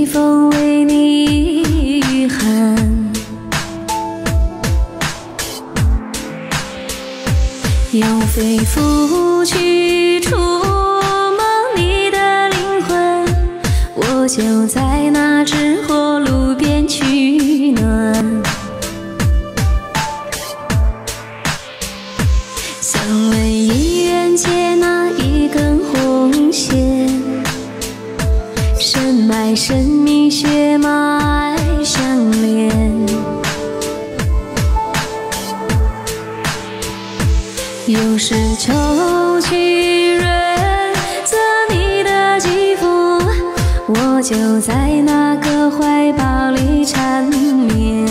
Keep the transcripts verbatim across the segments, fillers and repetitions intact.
西风为你御寒，用肺腑去触摸你的灵魂，我就在那只火炉边取暖。想问一人借那一根红线，深脉神秘血脉相连，用石抽去润泽你的肌肤，我就在那个怀抱里缠绵。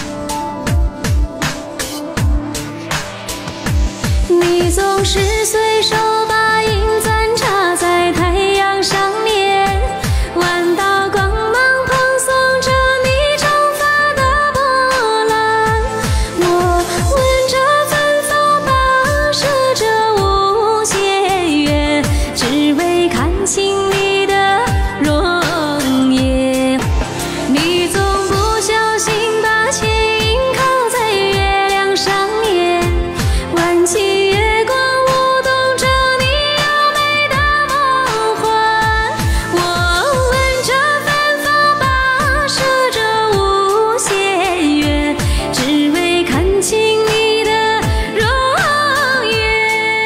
你总是随手把银簪插在太阳上面，弯道光芒蓬松着你长发的波澜。我闻着芬芳跋涉着无限远，只为看清你的容颜。你总不小心把钱银靠在月亮上面，挽起月光舞动着你优美的梦幻。我闻着芬芳跋涉着无限远，只为看清你的容颜。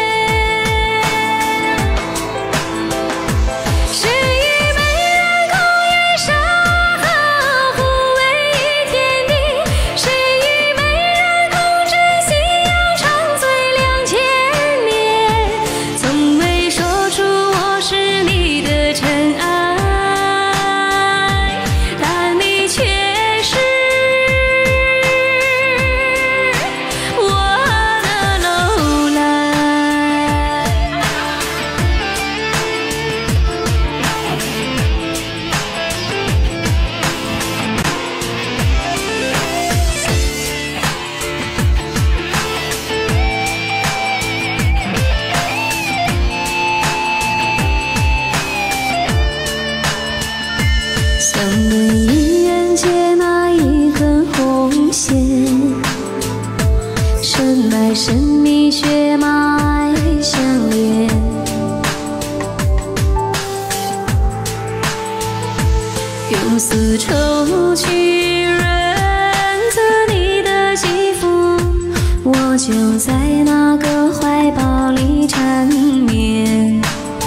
谁与美人共月沙河，互为一天地？谁与美人共枕夕阳，长醉两千年？从未说出我是你的尘埃，但你却是我的楼兰。想问一人借那一根红线，深脉神秘血脉相连，用丝绸去润泽你的肌肤，我就在那个怀抱里缠绵。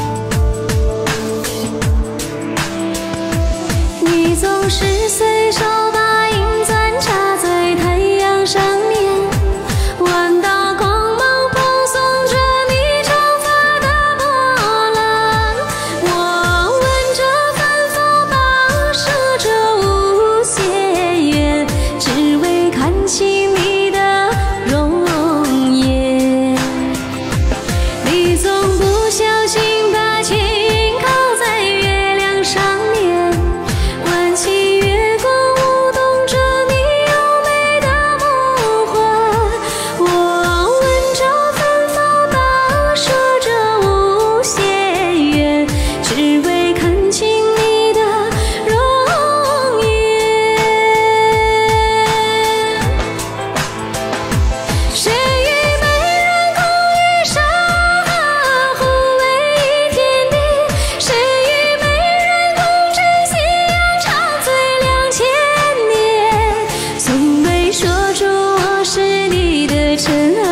你总是随手把银簪插在太阳上面，弯道光芒蓬松着你长发的波澜。我闻着芬芳跋涉着无限远，只为看清你的容颜。你总不小心把钱银靠在月亮上面，挽起月光舞动着你优美的梦幻。我闻着芬芳跋涉着无限远，只为看清你的容颜。谁与美人共月沙河，互为一天地？谁与美人共枕夕阳，长醉两千年？从未说出我是你的尘埃。